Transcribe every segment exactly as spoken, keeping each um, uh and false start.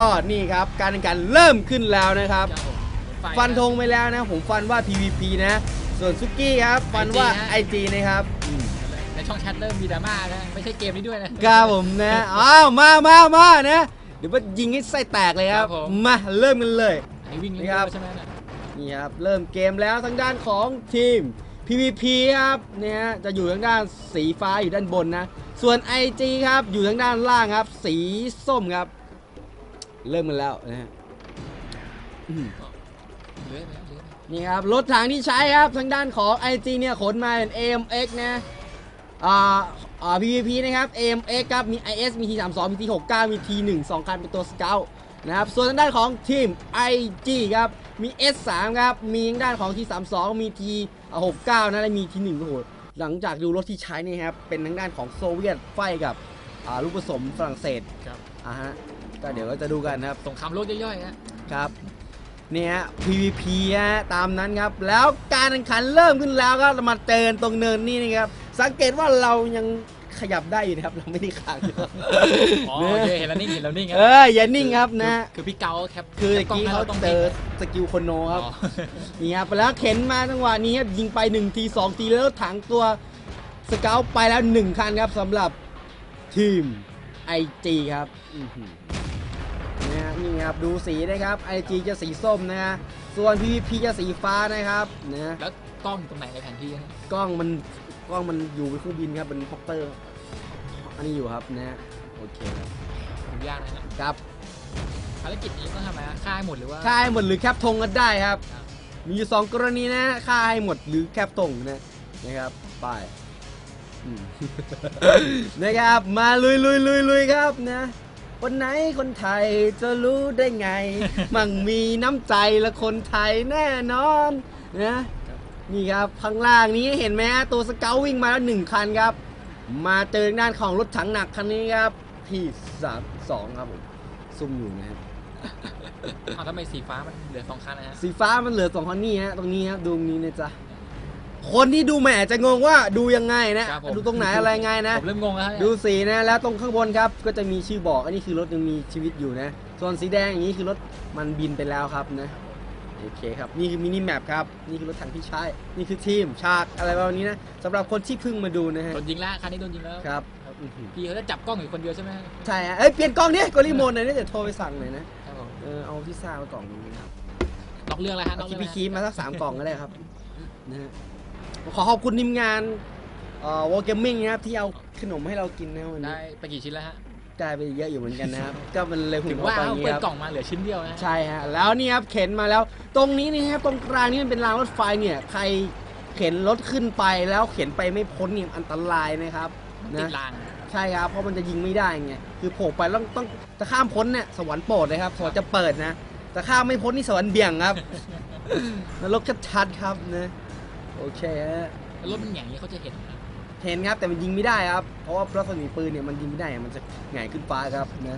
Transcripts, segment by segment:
ก็นี่ครับการแข่งขันเริ่มขึ้นแล้วนะครับฟันธงไปแล้วนะผมฟันว่า พี วี พี นะส่วนซุกี้ครับฟันว่า ไอ จี นะครับในช่องแชทเริ่มมีดราม่านะไม่ใช่เกมนี้ด้วยนะครับผมนะอ้าวมามามานะเดี๋ยวว่ายิงให้ไส้แตกเลยครับมาเริ่มกันเลยไอ้วิ่งเลยใช่ไหมนี่ครับเริ่มเกมแล้วทางด้านของทีม พี วี พี ครับเนี่ยจะอยู่ทางด้านสีฟ้าอยู่ด้านบนนะส่วน ไอ จี ครับอยู่ทางด้านล่างครับสีส้มครับเริ่มกันแล้วนะฮะนี่ครับรถถังที่ใช้ครับทางด้านของ ไอ จี เนี่ยขนมาเป็น เอ เอ็ม เอ็กซ์ นะอ่าอ่า พี วี พี นะครับ เอ เอ็ม เอ็กซ์ ครับมี ไอ เอส มี ที สามสิบสอง มี ที หกสิบเก้า มี ที หนึ่ง สอง คันเป็นตัวสเกลนะครับส่วนทางด้านของทีม ไอ จี ครับมี เอส สาม ครับมีทางด้านของ ที สามสิบสอง มี ที หกสิบเก้า นะและมี ที หนึ่ง โอ้โหหลังจากดูรถที่ใช้นี่ครับเป็นทางด้านของโซเวียตไฟกับอ่าลูกผสมฝรั่งเศสครับอ่าฮะก็เดี๋ยวก็จะดูกันครับสงครามโลกย่อยๆนะครับเนี่ย พี วี พี ฮะตามนั้นครับแล้วการแข่งขันเริ่มขึ้นแล้วก็มาเจอตรงเนินนี่นะครับสังเกตว่าเรายังขยับได้อยู่นะครับเราไม่ได้ค้างอยู่อ๋อโอเคเห็นแล้วนิ่งเห็นแล้วนิ่งเอออย่านิ่งครับนะคือพี่เกาแคปคือตะกี้เขาเจอสกิลโคโนครับนี่ครับแล้วเข็นมาจังหวะนี้ครับยิงไปหนึ่งทีสองทีแล้วถังตัวสเกลไปแล้วหนึ่งคันครับสำหรับทีม ไอ จี ครับนะนี่ครับดูสีนะครับ ไอ จี จะสีส้มนะฮะส่วน พี วี พี จะสีฟ้านะครับนะแล้วกล้องตรงไหนในแผนที่กล้องมันกล้องมันอยู่บนเครื่องบินครับเป็นฮอปเตอร์อันนี้อยู่ครับนะโอเคครับยากนะครับภารกิจนี้ต้องทำอะไรฆ่าให้หมดหรือว่าฆ่าให้หมดหรือแคปธงก็ได้ครับมีอยู่สองกรณีนะฆ่าให้หมดหรือแคปธงนะนะครับไปนะครับมาลุยลุยลุยลุยครับนะคนไหนคนไทยจะรู้ได้ไงมั่งมีน้ำใจและคนไทยแน่นอนนะนี่ครับข้างล่างนี้เห็นไหมฮะตัวสเกลวิ่งมาแล้วหนึ่งคันครับมาเจอด้านของรถถังหนักคันนี้ครับที่สามสองครับผมซุ่มอยู่นะครับอ้าวทำไมสีฟ้ามันเหลือสองคันนะฮะสีฟ้ามันเหลือสองคันนี่ฮะตรงนี้ครับดูตรงนี้นะจ๊ะคนที่ดูแหมจะงงว่าดูยังไงนะดูตรงไหนอะไรไงนะผมเริ่มงงแล้วดูสีนะแล้วตรงข้างบนครับก็จะมีชื่อบอกอันนี้คือรถยังมีชีวิตอยู่นะส่วนสีแดงอย่างนี้คือรถมันบินไปแล้วครับนะโอเคครับนี่คือมินิแมปครับนี่คือรถถังที่ใช้นี่คือทีมฉากอะไรแบบนี้นะสำหรับคนที่เพิ่งมาดูนะฮะโดนยิงแล้วคันนี้โดนยิงแล้วครับพี่เขาจะจับกล้องอยู่คนเดียวใช่ไหมใช่ฮะเอ้ยเปลี่ยนกล้องดิกดรีโมทหน่อยนี่เดี๋ยวโทรไปสั่งหน่อยนะเออเอาพิซซ่ามากล่องนึงครับนอกเรื่องอะไรฮะนอกเรื่องพี่คีมาสักสามกล่องก็ได้ครับนะฮะขอขอบคุณทีมงานเอ่อวอลเกมมิ่งนะครับที่เอาขนมให้เรากินนะวันนี้ได้ไปกี่ชิ้นแล้วฮะได้ไปเยอะอยู่เหมือนกันนะครับก็มันเลยถึงว่าเอาเปิดกล่องมาเหลือชิ้นเดียวนะใช่ฮะแล้วนี่ครับเข็นมาแล้วตรงนี้นี่ครับตรงกลางนี่มันเป็นรางรถไฟเนี่ยใครเข็นรถขึ้นไปแล้วเข็นไปไม่พ้นเนี่ยอันตรายนะครับติดรางใช่ครับเพราะมันจะยิงไม่ได้ไงคือโผล่ไปแล้วต้องจะข้ามพ้นเนี่ยสวรรค์โปรดเลยครับสวรรค์จะเปิดนะแต่ข้ามไม่พ้นนี่สวรรค์เบี่ยงครับนรกชัดๆครับนะโอเคฮะรถมันอย่างนี้เขาจะเห็นเห็นครับแต่มันยิงไม่ได้ครับเพราะว่ารัศมีปืนเนี่ยมันยิงไม่ได้มันจะหงายขึ้นฟ้าครับนะ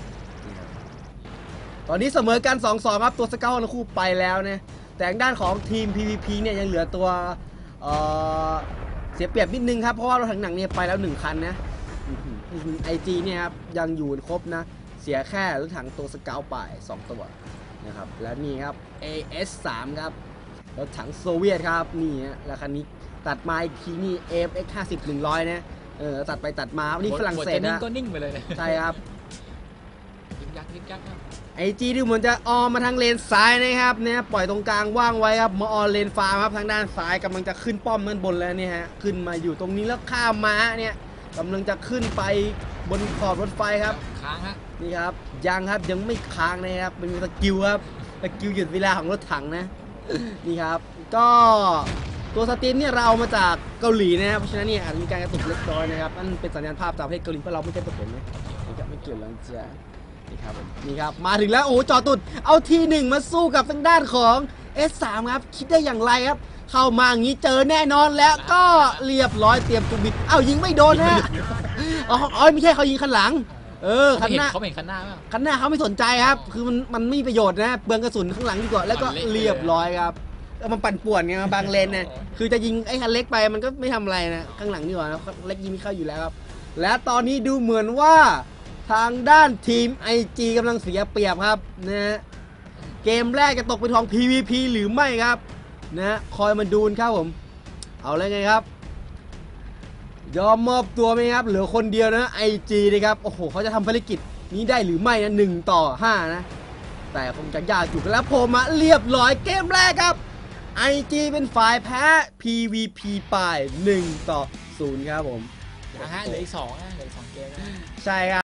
ตอนนี้เสมอกันสองสองครับตัวสเกลทั้งคู่ไปแล้วเนี่ยแต่ด้านของทีม พี วี พี เนี่ยยังเหลือตัวเอ่อเสียเปรียบนิดนึงครับเพราะว่ารถถังหนักเนี่ยไปแล้วหนึ่งคันนะ ไอ จี เนี่ยครับยังอยู่ครบนะเสียแค่รถถังตัวสเกลไปสองตัวนะครับและนี่ครับ เอ เอส สาม ครับรถถังโซเวียตครับนี่ฮะแล้วคันนี้ตัดมาอีกทีนี่ เอ เอ็กซ์ ห้าสิบ หนึ่งร้อยนะเออตัดไปตัดมานี่ฝรั่งเศสนะก็นิ่งไปเลยใช่ครับยิงยักยิงยักครับไอ จี ดูเหมือนจะออมมาทางเลนซ้ายนะครับเนี่ยปล่อยตรงกลางว่างไว้ครับมาออเลนฟ้าครับทางด้านซ้ายกำลังจะขึ้นป้อมด้านบนแล้วเนี่ยฮะขึ้นมาอยู่ตรงนี้แล้วข้ามม้าเนี่ยกำลังจะขึ้นไปบนขอบรถไฟครับค้างฮะนี่ครับยังครับยังไม่ค้างนะครับเป็นสกิลครับสกิลหยุดเวลาของรถถังนะนี่ครับก็ตัวสตรีมเนี่ยเราเอามาจากเกาหลีนะครับเพราะฉะนั้นเนี่ยอาจมีการกระตุกเล็กน้อยนะครับนั่นเป็นสัญญาณภาพจากประเทศเกาหลีเพราะเราไม่ใช่ประเทศนะนี่ครับไม่เกี่ยวแล้วจ้ะนี่ครับนี่ครับมาถึงแล้วโอ้จอตุดเอาทีหนึ่งมาสู้กับทางด้านของ เอส สาม ครับคิดได้อย่างไรครับเข้ามาอย่างนี้เจอแน่นอนแล้วก็เรียบร้อยเตรียมตุบิดเอ้ายิงไม่โดนฮะอ๋อไม่ใช่เขายิงข้างหลังเออคันหน้าเขาเห็นคันหน้าไหมคันหน้าเขาไม่สนใจครับคือมันมันไม่มีประโยชน์นะเปลืองกระสุนข้างหลังดีกว่าแล้วก็เรียบร้อยครับมันปั่นป่วนไงบางเลนเนี่ยคือจะยิงไอ้คันเล็กไปมันก็ไม่ทำอะไรนะข้างหลังดีกว่าเล็กยิงไม่เข้าอยู่แล้วครับและตอนนี้ดูเหมือนว่าทางด้านทีม ไอ จี กำลังเสียเปรียบครับนะฮะเกมแรกจะตกเป็นของ พี วี พี หรือไม่ครับนะฮะคอยมาดูครับผมเอาเลยไงครับยอมมอบตัวไหมครับเหลือคนเดียวนะ ไอ จี นะครับโอ้โหเขาจะทำภารกิจนี้ได้หรือไม่นะหนึ่งต่อห้านะแต่คงจะยากอยู่กันแล้วผมอะเรียบร้อยเกมแรกครับ ไอ จี เป็นฝ่ายแพ้ พี วี พี ไปหนึ่งต่อศูนย์ครับผมนะฮะเหลืออีกสองนะเหลืออีกสองเกมนะใช่ครับ